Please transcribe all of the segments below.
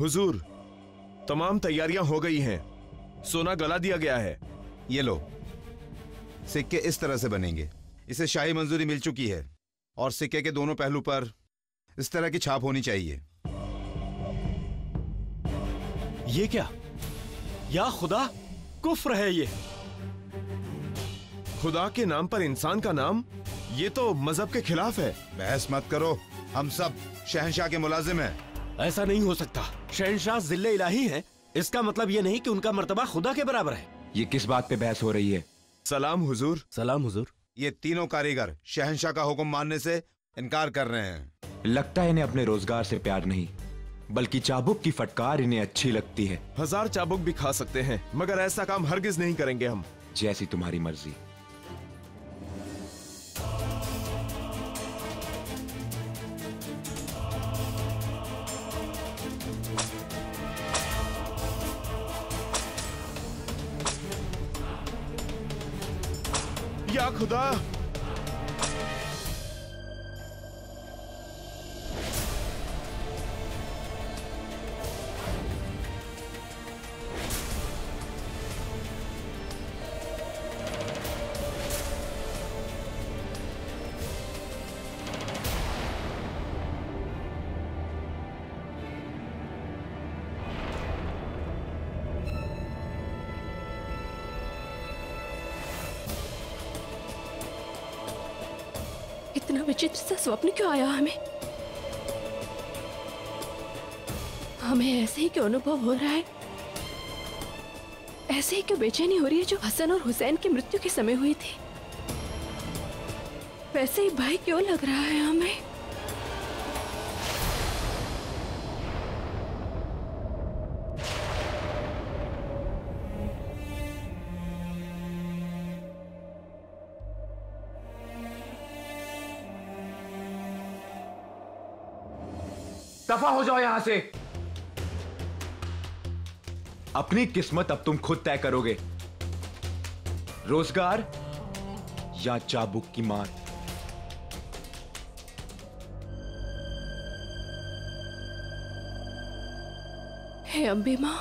हुजूर, तमाम तैयारियां हो गई हैं। सोना गला दिया गया है। ये लो, सिक्के इस तरह से बनेंगे। इसे शाही मंजूरी मिल चुकी है और सिक्के के दोनों पहलू पर इस तरह की छाप होनी चाहिए। ये क्या? या खुदा, कुफ्र है ये। खुदा के नाम पर इंसान का नाम, ये तो मजहब के खिलाफ है। बहस मत करो, हम सब शहंशाह के मुलाजिम हैं। ऐसा नहीं हो सकता। शहंशाह जिल्ले इलाही है, इसका मतलब ये नहीं कि उनका मर्तबा खुदा के बराबर है। ये किस बात पे बहस हो रही है? सलाम हुजूर। सलाम हुजूर। ये तीनों कारीगर शहंशाह का हुक्म मानने से इनकार कर रहे हैं। लगता है इन्हें अपने रोजगार से प्यार नहीं, बल्कि चाबुक की फटकार इन्हें अच्छी लगती है। 1000 चाबुक भी खा सकते हैं, मगर ऐसा काम हरगिज नहीं करेंगे हम। जैसी तुम्हारी मर्जी। या खुदा, इतना विचित्र सा स्वप्न क्यों आया हमें? हमें ऐसे ही क्यों अनुभव हो रहा है? ऐसे ही क्यों बेचैनी हो रही है जो हसन और हुसैन की मृत्यु के समय हुई थी? वैसे ही भय क्यों लग रहा है हमें? दफा हो जाओ यहां से। अपनी किस्मत अब तुम खुद तय करोगे, रोजगार या चाबुक की मार। हे अम्बे मां,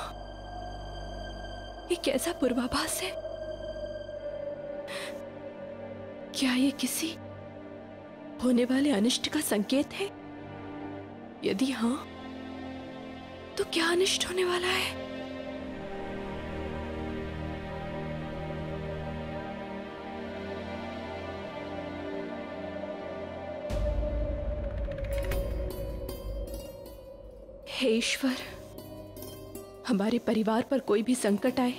ये कैसा पूर्वाभास है? क्या ये किसी होने वाले अनिष्ट का संकेत है? यदि हाँ, तो क्या अनिष्ट होने वाला है? हे ईश्वर, हमारे परिवार पर कोई भी संकट आए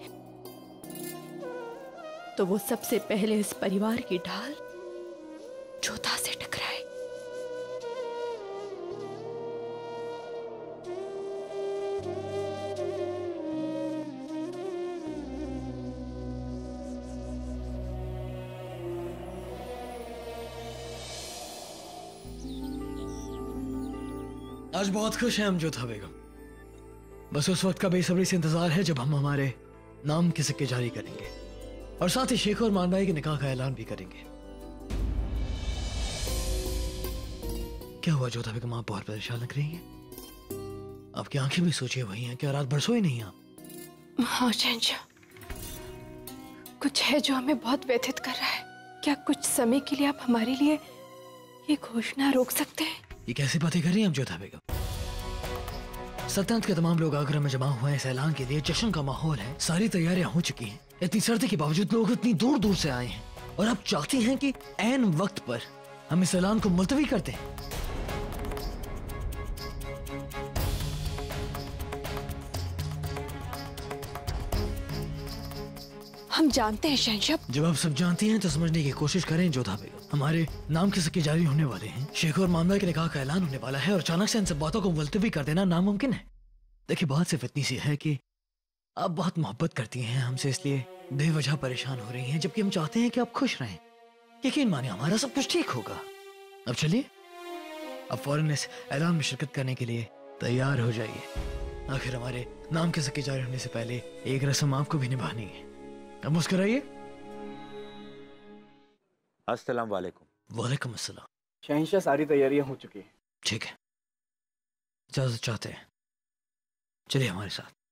तो वो सबसे पहले इस परिवार की ढाल जोधा से टकराए। आज बहुत खुश हैं हम जोधा बेगम। बस उस वक्त का बेसब्री से इंतजार है जब हम हमारे नाम के सिक्के जारी करेंगे और साथ ही शेख और मानभाई के निकाह का ऐलान भी करेंगे। क्या हुआ जोधा बेगम, आप बहुत परेशान लग रही हैं? आपकी आंखें भी सोचिए वही हैं, क्या रात भर सोई नहीं आप? हाँ शहंशाह, कुछ है जो हमें बहुत व्यथित कर रहा है। क्या कुछ समय के लिए आप हमारे लिए ये घोषणा रोक सकते हैं? ये कैसी बातें कर रही हैं हम जोधा बेगम? सल्तनत के तमाम लोग आगरा में जमा हुए हैं इस ऐलान के लिए। जश्न का माहौल है, सारी तैयारियां हो चुकी हैं। इतनी सर्दी के बावजूद लोग इतनी दूर दूर से आए हैं और आप चाहती हैं कि ऐन वक्त पर हम इस ऐलान को मुलतवी कर दें। हम जानते हैं शहंशाह। जब आप सब जानती हैं तो समझने की कोशिश करें जोधा बेगम। हमारे नाम के सिक्के जारी होने वाले हैं, शेख और मामला के निकाह का ऐलान होने वाला है और अचानक से इन सब बातों को मुलतवी कर देना नामुमकिन है। देखिए, बात सिर्फ इतनी सी है कि आप बहुत मोहब्बत करती हैं हमसे, इसलिए बेवजह परेशान हो रही हैं, जबकि हम चाहते हैं कि आप खुश रहें। यकीन मानिए, हमारा सब कुछ ठीक होगा। अब चलिए, अब फौरन इस ऐलान में शिरकत करने के लिए तैयार हो जाइए। आखिर हमारे नाम के सिक्के जारी होने से पहले एक रस्म आपको भी निभानी है। अब मुस्कुराइए। अस्सलाम वालेकुम। वालेकुम अस्सलाम। शहंशाह, सारी तैयारियां हो चुकी हैं। ठीक है, इजाजत चाहते हैं। चलिए हमारे साथ।